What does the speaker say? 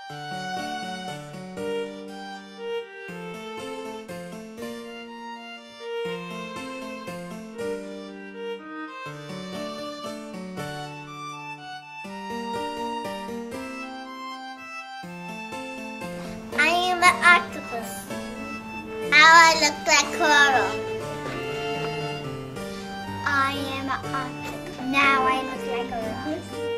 I am an octopus. Now I look like coral. I am an octopus. Now I look like a rock.